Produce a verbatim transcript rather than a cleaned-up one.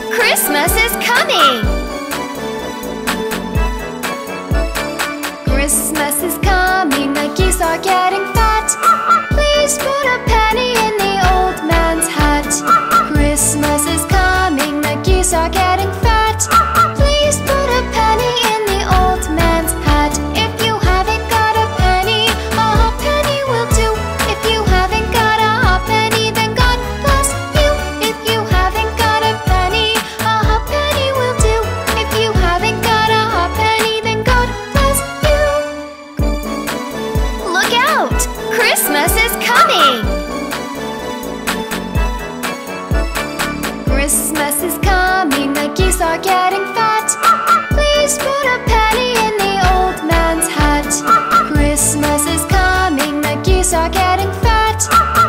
Christmas is coming! Christmas is coming, the geese are getting fat. Please put a penny in the old man's hat. Christmas is coming, the geese are getting fat. Please put a penny in the old man's hat. If you haven't got a penny, a half penny will do. If you haven't got a half penny, then God bless you. If you haven't got a penny, a half penny will do. If you haven't got a half penny, then God bless you. Look out! Christmas is coming! Christmas is coming, the geese are getting fat. Please put a penny in the old man's hat. Christmas is coming, the geese are getting fat.